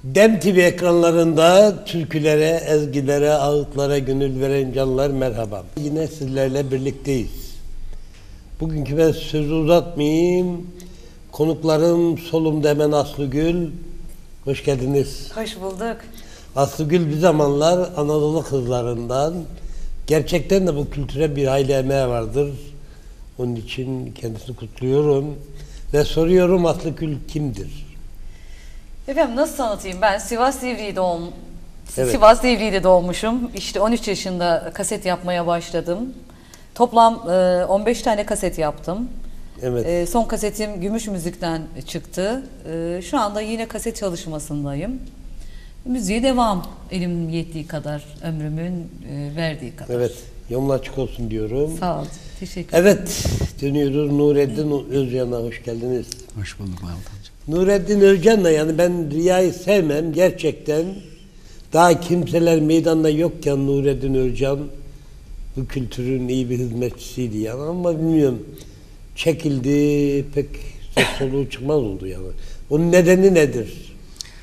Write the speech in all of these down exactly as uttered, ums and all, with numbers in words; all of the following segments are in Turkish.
Dem T V ekranlarında türkülere, ezgilere, ağıtlara gönül veren canlar merhaba. Yine sizlerle birlikteyiz. Bugünkü ben sözü uzatmayayım. Konuklarım solumda hemen Aslıgül. Hoş geldiniz. Hoş bulduk. Aslıgül bir zamanlar Anadolu kızlarından. Gerçekten de bu kültüre bir hayli emeği vardır. Onun için kendisini kutluyorum. Ve soruyorum, Aslıgül kimdir? Efendim nasıl anlatayım? Ben Sivas Divriği doğum, Evet. Sivas Divriği'de doğmuşum. İşte on üç yaşında kaset yapmaya başladım. Toplam e, on beş tane kaset yaptım. Evet. E, son kasetim Gümüş Müzik'ten çıktı. E, şu anda yine kaset çalışmasındayım. Müziğe devam, elim yettiği kadar, ömrümün e, verdiği kadar. Evet. Yolun açık olsun diyorum. Sağ ol. Teşekkür ederim. Evet. Dönüyoruz Nureddin Özcan'a. Hoş geldiniz. Hoş bulduk Mahmut amca. Nureddin Özcan'la, yani ben riyayı sevmem gerçekten. Daha kimseler meydanda yokken Nureddin Özcan bu kültürün iyi bir hizmetçisiydi yani, ama bilmiyorum, çekildi, pek ses soluğu çıkmaz oldu yani. Onun nedeni nedir?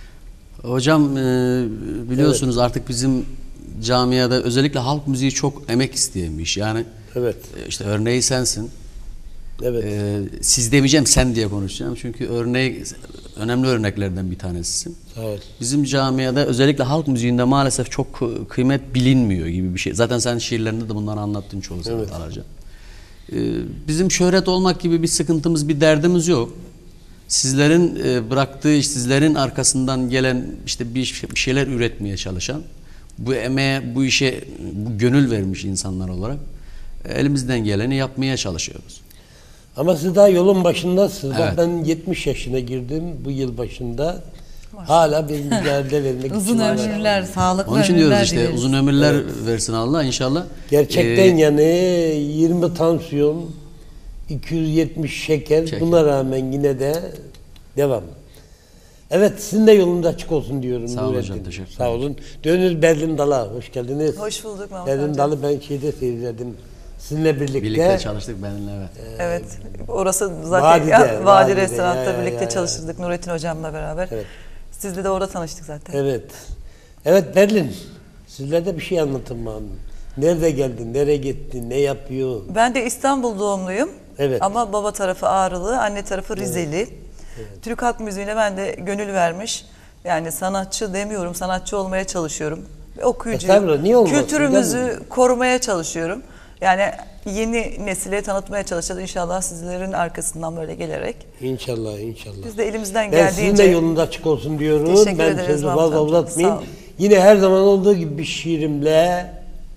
Hocam e, biliyorsunuz evet. Artık bizim camiada özellikle halk müziği çok emek isteyen bir iş. Yani Evet. e, işte örneği sensin. Evet. E, siz demeyeceğim, sen diye konuşacağım. Çünkü örneği önemli örneklerden bir tanesisin. Sağ ol. Bizim camiada özellikle halk müziğinde maalesef çok kıymet bilinmiyor gibi bir şey. Zaten sen şiirlerinde de bunları anlattın çoğu seferlerce. Evet. E, bizim şöhret olmak gibi bir sıkıntımız, bir derdimiz yok. Sizlerin e, bıraktığı iş, sizlerin arkasından gelen işte bir, bir şeyler üretmeye çalışan, bu emeğe, bu işe bu gönül vermiş insanlar olarak e, elimizden geleni yapmaya çalışıyoruz. Ama siz daha yolun başındasınız. Evet. Bak, ben yetmiş yaşına girdim bu yıl başında. Hala bir mücadele vermek için. Uzun ömürler, sağlıklı Onun için ömürler diyoruz işte, dileriz. uzun ömürler Evet. versin Allah inşallah. Gerçekten Ee, yani yirmi tansiyon, iki yüz yetmiş şeker, Şeker. buna rağmen yine de devam. Evet, sizin de yolunuz açık olsun diyorum. Sağ olun Nureddin. hocam, teşekkür ederim. Sağ olun. Dönür Berlin Dal'a, hoş geldiniz. Hoş bulduk Mahmut Berlin amca. Dal'ı ben şeyde seyirledim. Sizinle birlikte. Birlikte çalıştık benimle, evet. Evet, orası zaten Vadide, ya, Vadi Vadide, Restorant'ta ya, ya, birlikte ya, ya. çalıştırdık Nurettin hocamla beraber. Evet. Sizle de orada tanıştık zaten. Evet. Evet Berlin, sizler de bir şey anlatın bana. Nerede geldin, nereye gittin, ne yapıyor? Ben de İstanbul doğumluyum. Evet. Ama baba tarafı Ağrılı, anne tarafı Rizeli. Evet. Evet. Türk halk müziğine ben de gönül vermiş. Yani sanatçı demiyorum, sanatçı olmaya çalışıyorum. Okuyucuyum. Niye olmasın? Kültürümüzü korumaya çalışıyorum. Yani yeni nesile tanıtmaya çalışacağız inşallah, sizlerin arkasından böyle gelerek. İnşallah, inşallah. Biz de elimizden Ben geldiğince... sizin de yolunuz açık olsun diyorum. Teşekkür Ben ederiz sözü Mahmut fazla amca. uzatmayayım. Sağ olun. Yine her zaman olduğu gibi bir şiirimle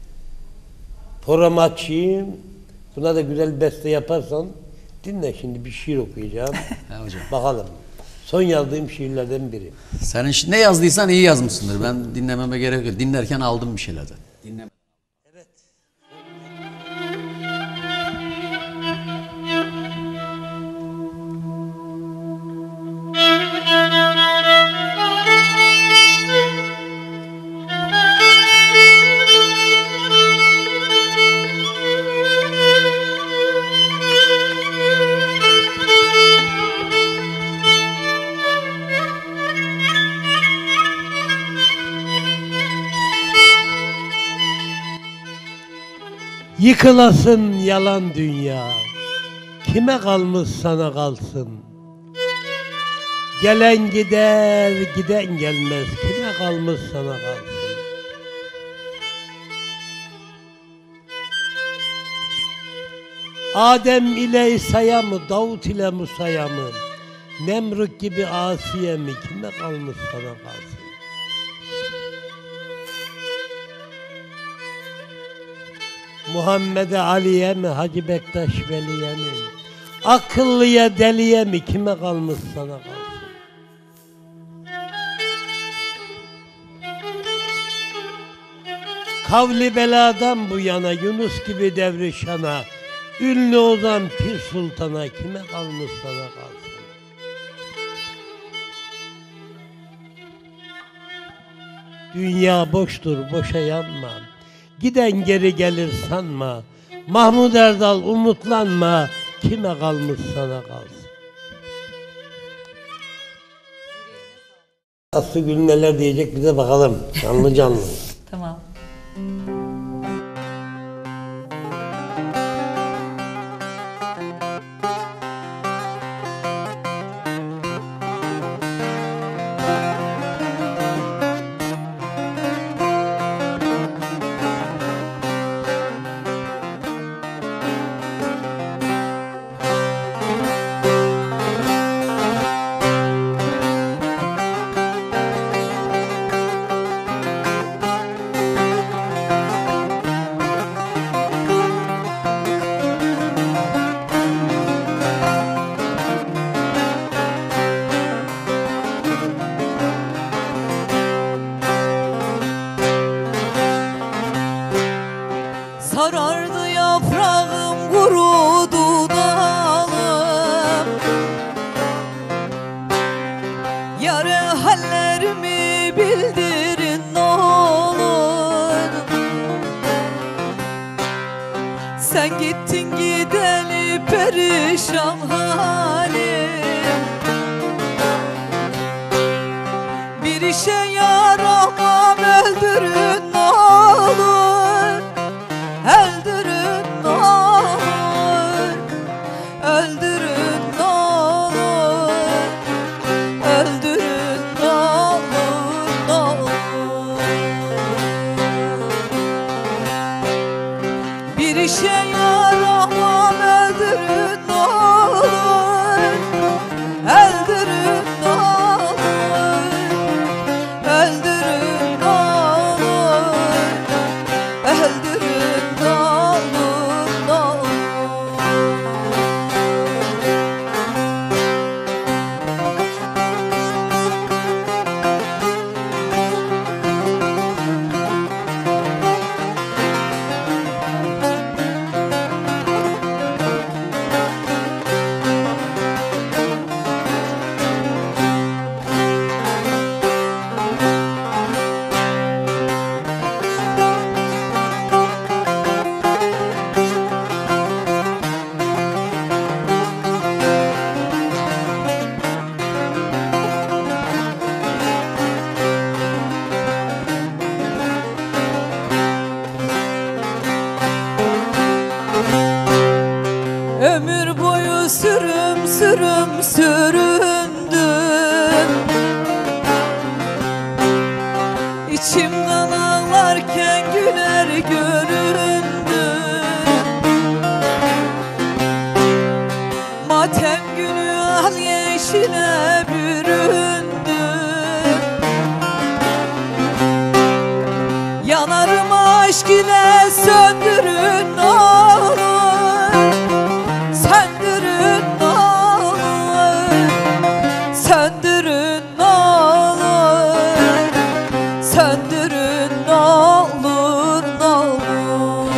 programı açayım. Buna da güzel bir beste yaparsan dinle, şimdi bir şiir okuyacağım. Ha, hocam. Bakalım. Son yazdığım şiirlerden biri. Senin ne yazdıysan iyi yazmışsındır. Ben dinlememe gerek yok. Dinlerken aldım bir şeylerden. Dinleme. Evet. Yıkılasın yalan dünya, kime kalmış sana kalsın. Gelen gider, giden gelmez, kime kalmış sana kalsın. Adem ile İsa'ya mı, Davut ile Musa'ya mı, Nemrut gibi Asiye mi, kime kalmış sana kalsın. Muhammed Ali'ye mi, Hacı Bektaş Veli'ye mi, akıllıya deliye mi, kime kalmış sana kalsın. Kavli beladan bu yana, Yunus gibi devri şana, ünlü ozan Pir Sultan'a, kime kalmış sana kalsın. Dünya boştur, boşa yanma. Giden geri gelir sanma. Mahmud Erdal umutlanma. Kime kalmış sana kalsın. Aslı Gül neler diyecek bize bakalım. Canlı canlı. Tamam. Sarardı yaprağım, kurudu dalım. Yare hallerimi bildirin ne olur. Sen gittin gideli perişan halim. Bir işe yaramam, öldürün ne olur. Öldürün ne olur, öldürün ne olur, öldürün ne olur, ne olur. Bir işe yaramam, öldürün ne olur, öldürün ne olur, öldürün ne olur, öldürün. Ömür boyu sürüm sürüm süründüm. İçimden ağlarken güler göründüm. Matem günü al yeşile büründüm. Yanarım aşk ile, söndürün ne olur. Söndürün ne olur, söndürün ne olur, söndürün ne olur, ne olur.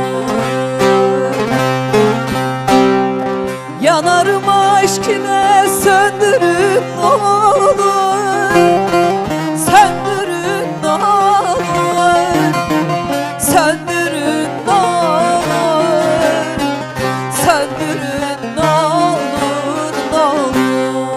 Yanarım aşk ile, söndürün ne olur, söndürün ne olur, söndürün ne olur, söndürün ne olur, ne olur.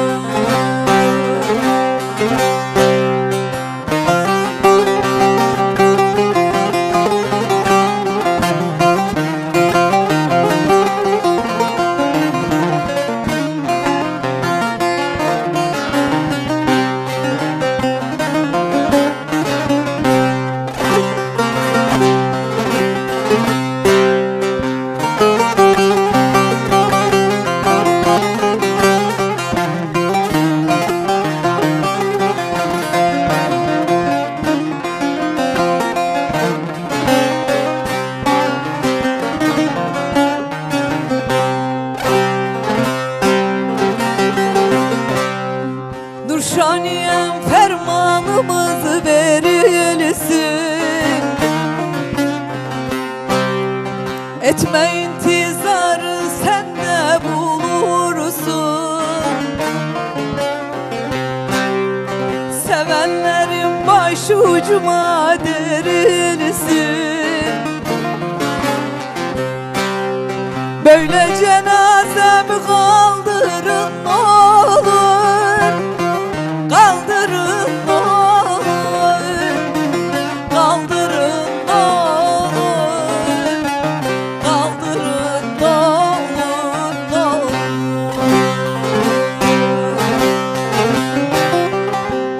Nurşaniyem fermanımız verilsin. Etme intizarı, sen de bulursun. Sevenlerin başucuma derilsin. Böyle cenazemi kaldırın ne olur, kaldırın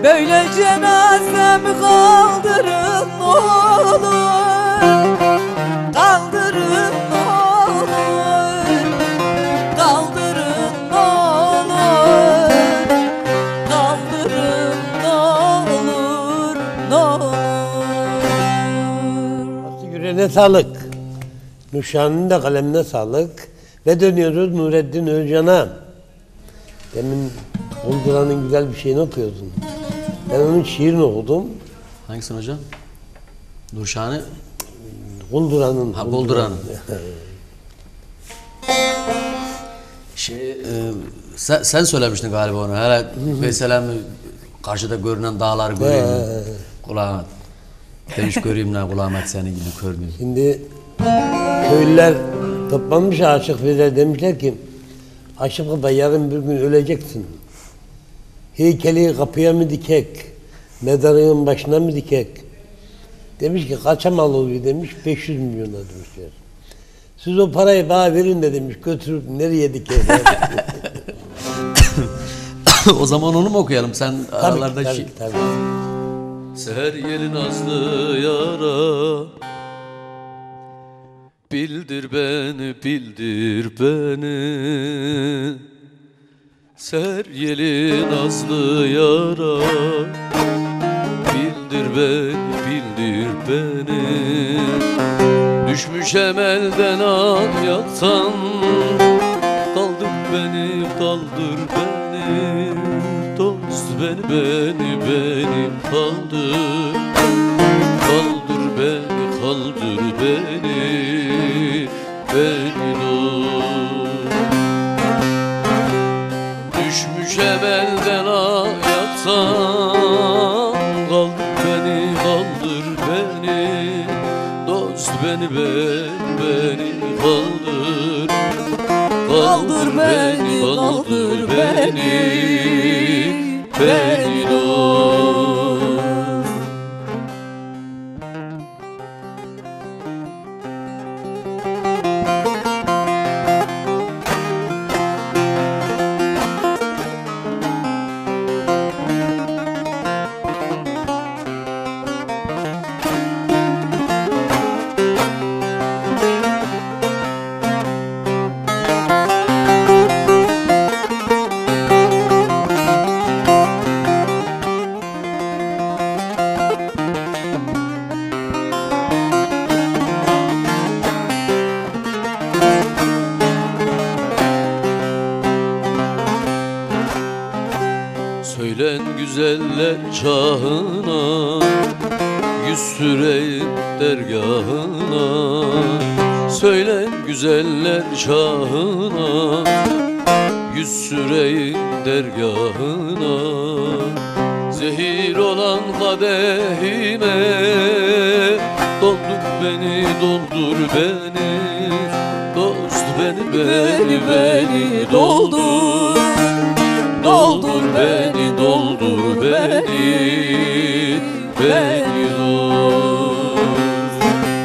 Böyle cenazemi kaldırın ne olur, kaldırın ne olur, kaldırın ne olur, kaldırın ne olur, ne olur. Yüreğine sağlık. Nurşan'ın da kalemine sağlık. Ve dönüyoruz Nurettin Özcan'a. Demin Bulduran'ın güzel bir şeyini okuyordun. Ben onun şiirini okudum. Hangisini hocam? Nurşan'ı? Bulduran'ın. Ha, Bulduran'ın. Şey, e, sen, sen söylemiştin galiba onu. Hele mesela karşıda görünen dağlar göreyim mi? Kulağıma. Demiş göreyim ne kulağıma seni gibi görmeyeyim. Şimdi köylüler toplanmış Aşık Veysel, demişler ki Aşık Baba yarın bir gün öleceksin. Heykeli kapıya mı dikek? Mezarının başına mı dikek? Demiş ki kaça mal oluyor demiş, beş yüz milyona demişler. Siz o parayı bana verin de demiş, götürüp nereye dikerler? O zaman onu mu okuyalım? Sen Tabii, aralarda tabii, şey... tabii. Seher yeli nazlı yara, bildir beni, bildir beni. Seher yeli nazlı yara, bildir beni, bildir beni. Düşmüş emelden an yaksan, kaldır beni, kaldır beni. Dost beni, beni, beni kaldır. Kaldır beni, kaldır beni, beni dost. Düşmüş emelden ayaksan, kaldır beni, kaldır beni. Dost beni, beni, beni kaldır. Kaldır beni, kaldır beni, beni dost. Söylen güzeller çağına, yüz süreyim dergahına. Söylen güzeller çağına, yüz süreyim dergahına. Zehir olan kadehime, doldur beni, doldur beni. Dost beni, beni, beni doldur. Doldur beni, doldur beni, beni dost.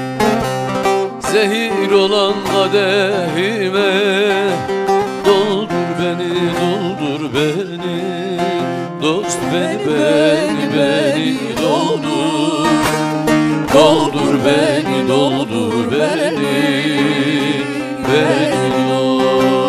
Zehir olan kadehime, doldur beni, doldur beni. Dost beni, beni, beni doldur. Doldur beni, doldur beni, beni dost.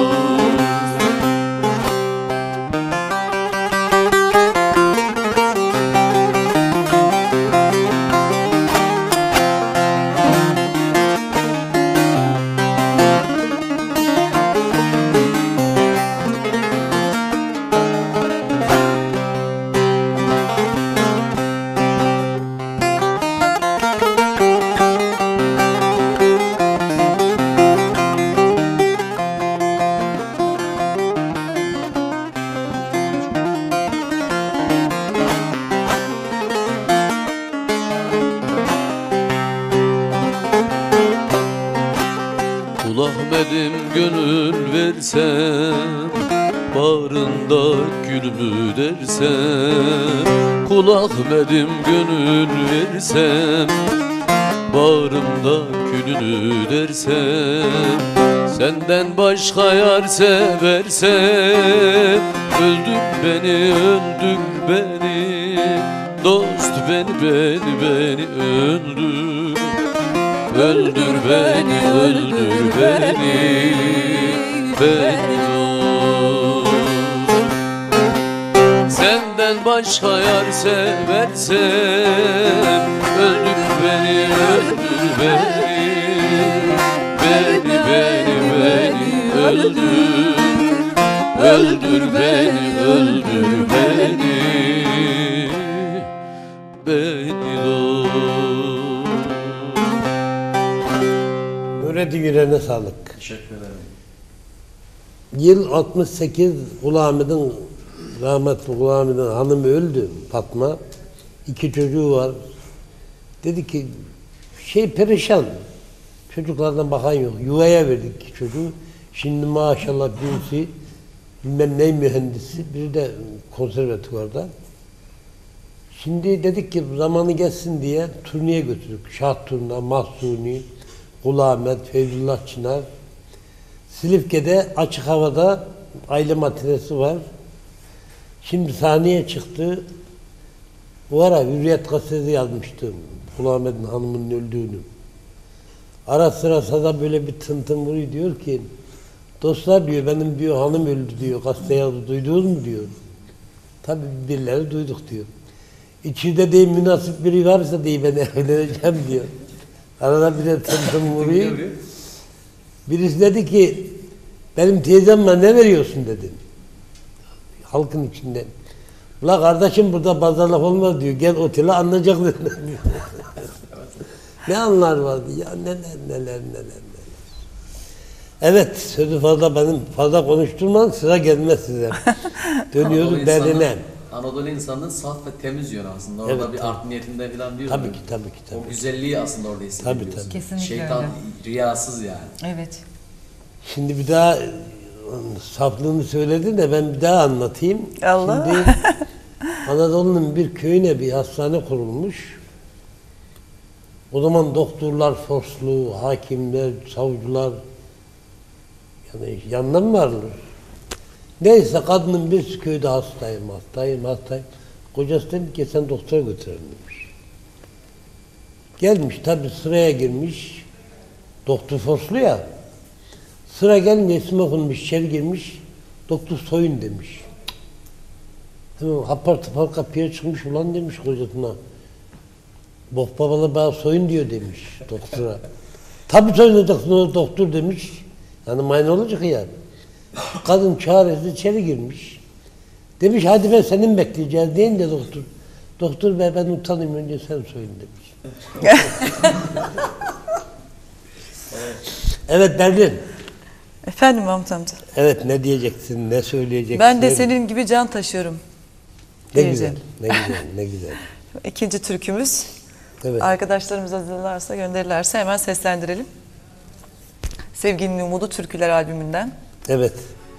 Kul Ahmet'im gönül versem, bağrında gülümü dersem. Kul Ahmet'im gönül versem, bağrımda külünü dersem, senden başka yar seversem, öldür beni, öldür beni, dost beni, beni, beni öldür. Öldür beni, öldür beni, beni dost. Senden başka yar seversem, öldür beni, öldür beni, beni, beni, beni öldür. Öldür beni, öldür beni, beni dost. Nurettin yüreğine sağlık. Teşekkür ederim. Yıl altmış sekiz, Kul Ahmet'in, rahmetli Kul Ahmet'in hanımı öldü, Fatma. İki çocuğu var. Dedi ki şey perişan. Çocuklardan bakan yok. Yuvaya verdik iki çocuğu. Şimdi maşallah birisi bilmem ne mühendisi, biri de konservatuvarda. Şimdi dedik ki zamanı geçsin diye turneye götürdük. Şah Turna, Mahsuni, Kul Ahmet, Feyzullah Çınar. Silifke'de açık havada aile matinesi var. Şimdi sahneye çıktı. Bu ara Hürriyet gazetesi yazmıştım. Kul Ahmet'in hanımının öldüğünü. Ara sıra sada böyle bir tın tın vuruyor, diyor ki dostlar diyor, benim diyor hanım öldü diyor, gazete yazdı, duydunuz mu diyor. Tabii birileri duyduk diyor. İçinde değil münasip biri varsa diye ben evleneceğim diyor. Arada bir de tın tın vuruyor. Birisi dedi ki benim teyzem var, ne veriyorsun dedi. Halkın içinde. Ula kardeşim burada pazarlık olmaz diyor. Gel otele anlayacak dedi. Ne anlar vardı ya, neler neler neler neler. Evet, sözü fazla benim fazla konuşturmam, sıra gelmez size. Dönüyoruz Berlin'e. Anadolu insanının saf ve temiz yönü aslında. Orada Evet, bir tabii. art niyetinde falan diyor. Tabii ki, tabii ki, tabii. O güzelliği aslında orada hissediyorsun. Tabii, tabii. Kesinlikle Şeytan öyle. riyasız yani. Evet. Şimdi bir daha saflığını söyledin de ben bir daha anlatayım. Allah. Şimdi Anadolu'nun bir köyüne bir hastane kurulmuş. O zaman doktorlar forslu, hakimler, savcılar yani yanına mı varlar? Neyse kadının bir köyde hastayım, hastayım, hastayım. Kocası dedi ki sen doktora götürelim demiş. Gelmiş tabi sıraya girmiş. Doktor forslu ya. Sıra gelince isim okunmuş, içeri girmiş. Doktor soyun demiş. Hemen apar topar kapıya çıkmış, ulan demiş kocasına. Bok babalı bana soyun diyor demiş doktora. Tabii soyunacaksın o doktor demiş. Yani mayne olacak ya. Kadın çaresiz içeri girmiş. Demiş hadi ben senin bekleyeceğiz deyin de doktor. Doktor bey ben utanayım, önce sen soyun demiş. Evet Berlin. Efendim Mahmut amca. Evet, ne diyeceksin, ne söyleyeceksin? Ben de senin gibi can taşıyorum. Ne diyeceğim. güzel, ne güzel, ne güzel. İkinci türkümüz. Evet. Arkadaşlarımız hazırlarsa, gönderirlerse hemen seslendirelim. Sevginin Umudu Türküler albümünden. Evet.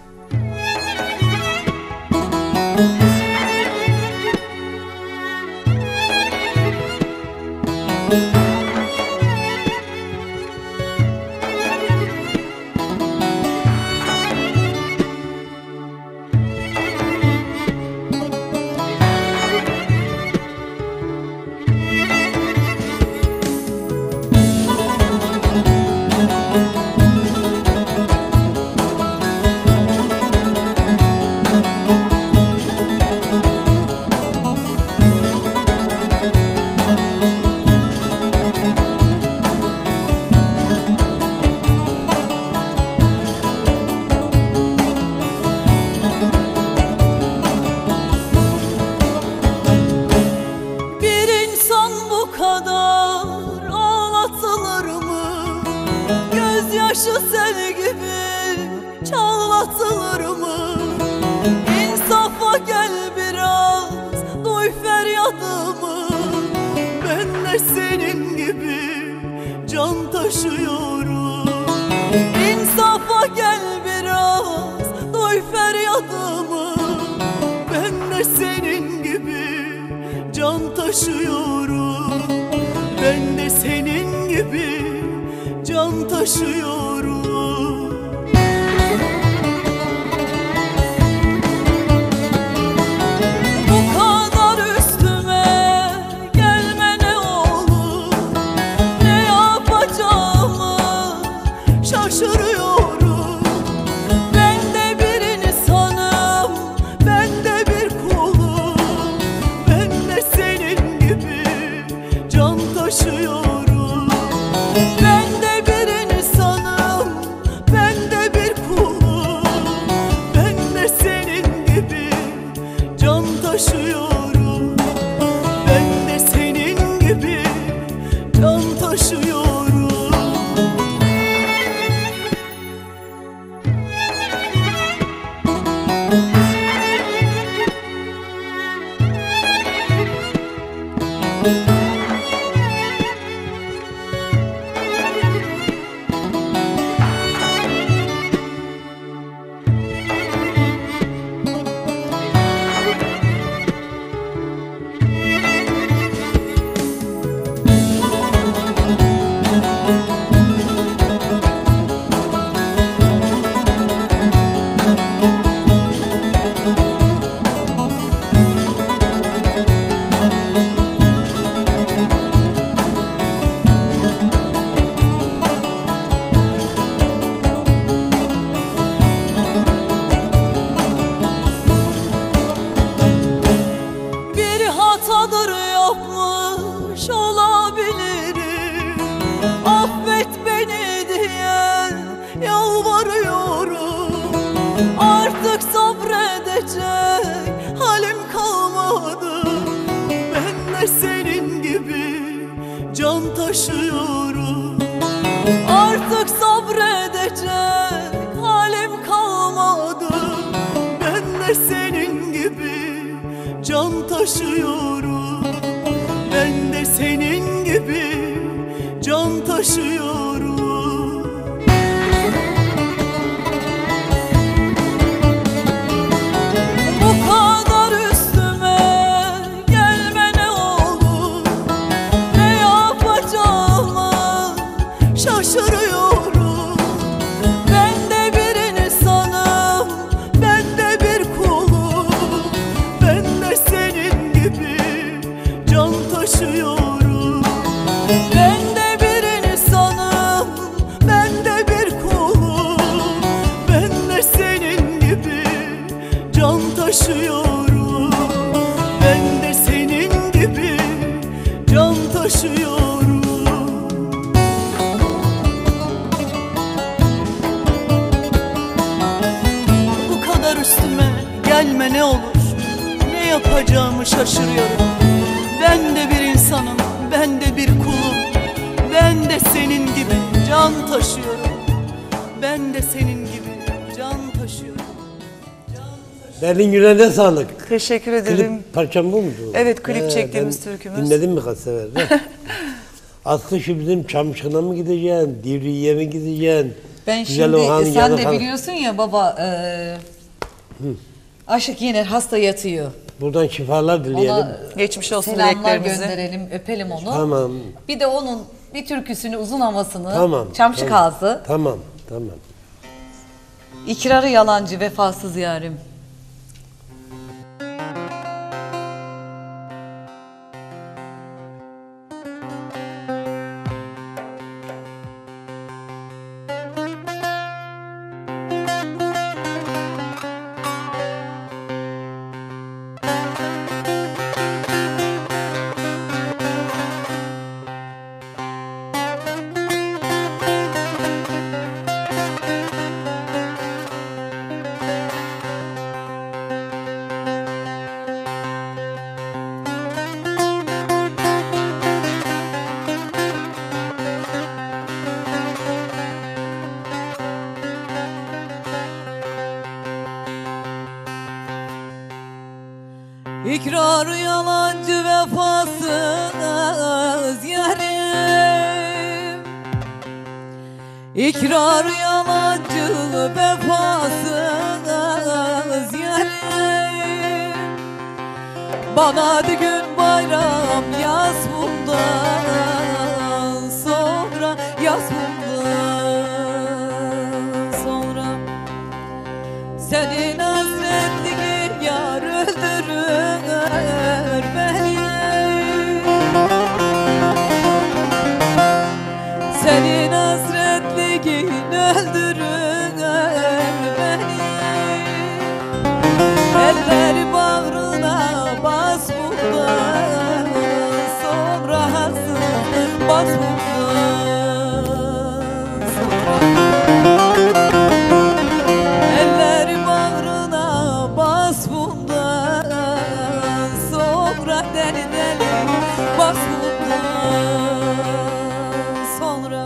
Bir insan bu kadar ağlatılır mı? Gözyaşı sel gibi çağlatılır mı? İnsafa gel biraz, duy feryadımı. Ben de senin gibi can taşıyorum. İnsafa gel biraz, duy feryadımı. Ben de senin gibi can taşıyorum. Ben de senin taşıyorum. Bu kadar üstüme gelme ne olur, ne yapacağımı şaşırıyorum. Ben de bir insanım, ben de bir kulum, ben de senin gibi can taşıyorum. Ben de bir insanım, ben de bir kulum, ben de senin gibi can taşıyorum. Ben de senin gibi can taşıyorum. Bir hatadır yapmış olabilirim, affet beni diye yalvarıyorum. Artık sabredecek halim kalmadı, ben de senin gibi can taşıyorum. Artık sabredecek halim kalmadı, ben de senin gibi can taşıyorum. Ben de senin gibi can taşıyorum. Bu kadar üstüme gelme ne olur, ne yapacağımı şaşırıyorum. Ben de bir insanım, ben de bir kulum, ben de senin gibi can taşıyorum. Ben de bir insanım, ben de bir kulum, ben de senin gibi can taşıyorum. Ben de senin gibi can taşıyorum. Bu kadar üstüme gelme ne olur, ne yapacağımı şaşırıyorum. Ben de bir insanım, ben de bir kulum, ben de senin gibi can taşıyorum. Ben de senin gibi can taşıyorum. Berlin Gülen'e sağlık. Teşekkür ederim. Klip parçam bu muydu? Evet, klip He, çektiğimiz ben türkümüz. Dinledin mi kaç sefer? de? Aslı şu bizim Çamşın'a mı gideceksin? Divriği'ye mi gideceksin? Ben Güzel şimdi Oğan'ın sen yanı de falan. biliyorsun ya baba, e, Aşık Yener hasta yatıyor. Buradan şifalar dileyelim. Ona Geçmiş olsun selamlar dileklerimizi. gönderelim, öpelim onu. Tamam. Bir de onun bir türküsünü, uzun havasını, Tamam. Çamşık tamam. Ağzı, Tamam, tamam. İkrarı yalancı, vefasız yarim. İkrar yalancı, vefasız yarim. İkrar yalancı, vefasız yarim. Bana bir gün bayram yaz bundan sonra, yaz bundan Elleri bağrına bas bundan sonra hazır, bas bundan sonra. Elleri bağrına bas bundan sonra, deli deli bas bundan sonra.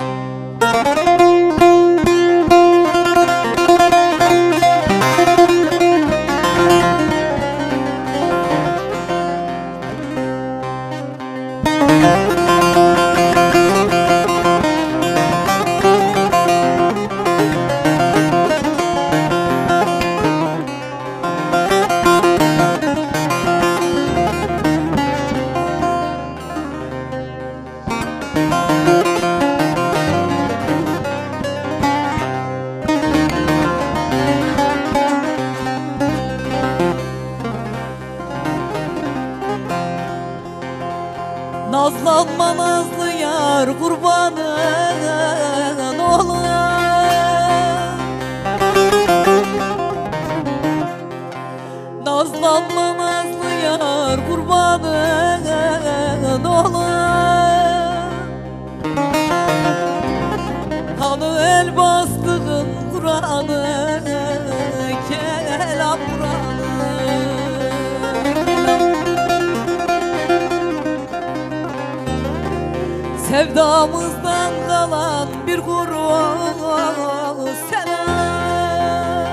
Nazlanma nazlı yar kurbanın olayım. Nazlanma nazlı yar kurbanın olayım. Hani el bastığın Kur'an'ı, kelam Kur'an'ı. Sevdamızdan kalan bir kuru selam,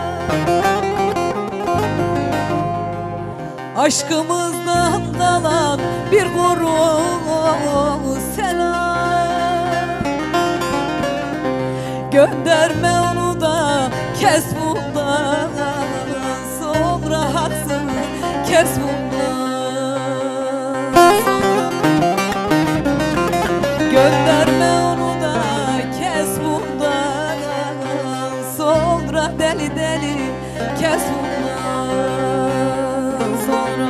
aşkımızdan kalan bir kuru selam. Gönderme onu da kes bundan sonra, haksız kes bundan sonra. Gönderme onu da kes bundan sonra, deli deli kes bundan sonra.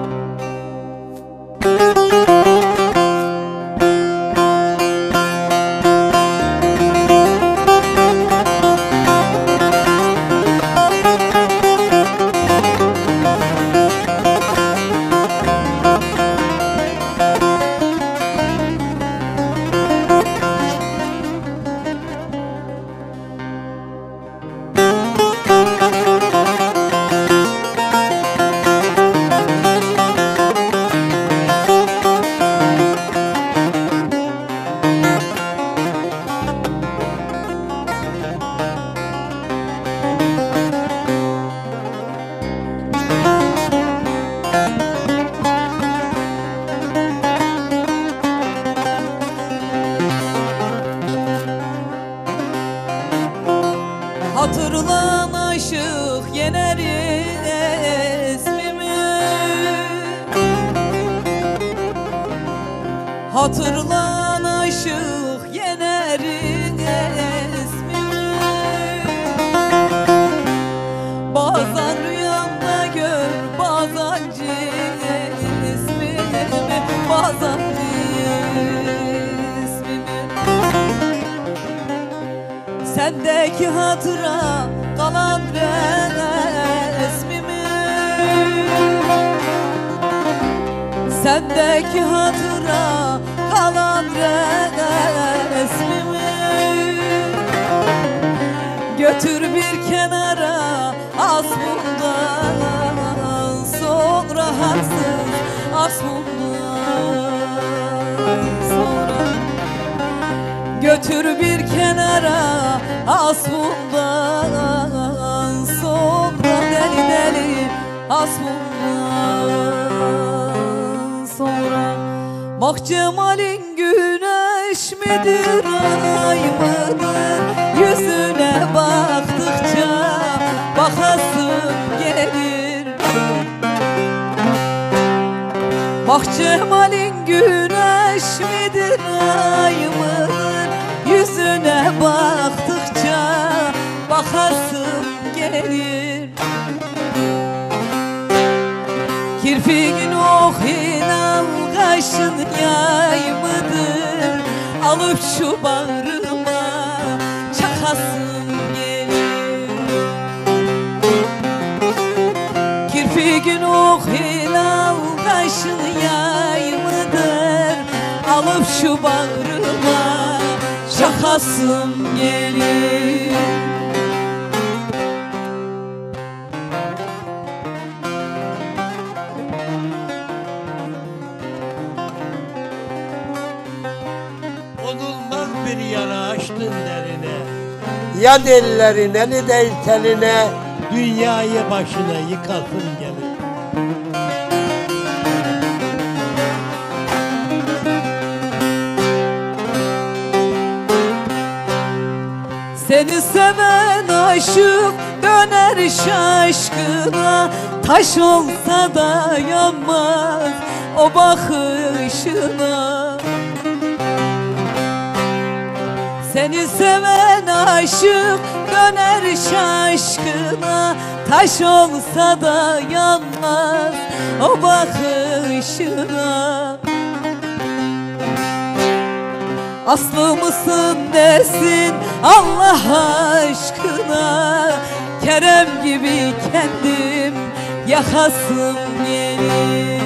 Hatırlan aşık yener ismimi, hatırlan aşık yener ismimi. Bazen rüyanda gör, bazen cismimi, bazen sendeki hatıra kalan resmimi, sendeki hatıra kalan resmimi. Götür bir kenara as bundan sonra, haksız as bundan sonra. Götür bir kenara as bundan sonra, deli deli as bundan sonra. Bak cemalin güneş midir, ay mıdır? Yüzüne baktıkça bakasım gelir. Bak cemalin güneş midir, ay mıdır? Yüzüne baktıkça bakasım gelir. Kirpiğin ohinan kaşın yay mıdır? Alıp şu bağrıma çakasım gelir. Kirpiğin Bir gün o hilal taşın yay mıdır? Alıp şu bağrıma şakasım gelir. Onulmaz bir yara açtın derine, ya delilerin eli değil teline, dünyayı başına yıkasın gelir. Seni seven aşık döner şaşkına, taş olsa da yanmaz o bakışına. Seni seven aşık döner şaşkına, taş olsa da yanmaz o bakışına. Aslı mısın nesin Allah aşkına, Kerem gibi kendim yakasım gelir.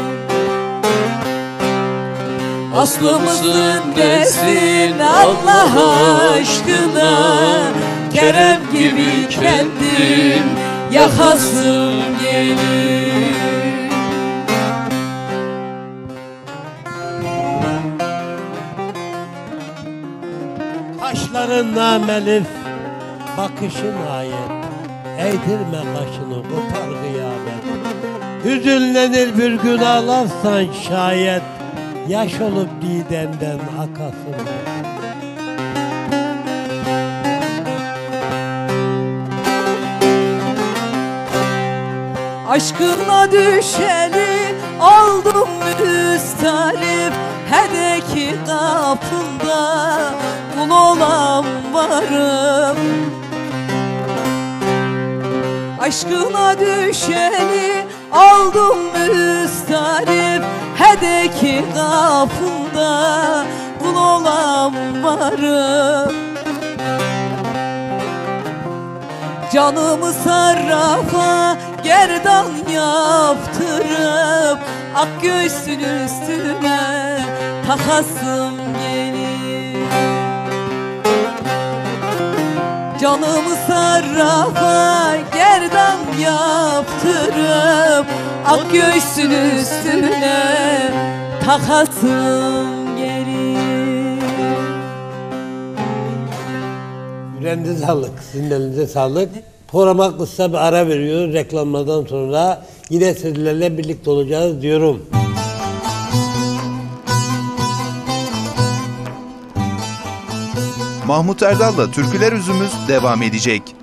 Aslı mısın nesin Allah aşkına, Kerem gibi kendim yakasım gelir. Kaşların namelif, bakışın ayet, eğdirme kaşını kopar kıyamet. Hüzünlenir bir gün ağlarsan şayet, yaş olup didenden akasın. Aşkına düşeli oldum müstalip, her iki kapında kul olan varım. Aşkına düşeli oldum müstalip, her iki kapında kul olan varım. Canımı sarrafa gerdan yaptırıp, ak göğsün üstüne takasım gelir. Canımı sarrafa gerdan yaptırıp, ak göğsün üstüne takasım gelir. Yüreğinize sağlık, sizin elinize sağlık. Programa kısa bir ara veriyoruz. Reklamlardan sonra yine sizlerle birlikte olacağız diyorum. Mahmut Erdal'la Türküler Üzümüz devam edecek.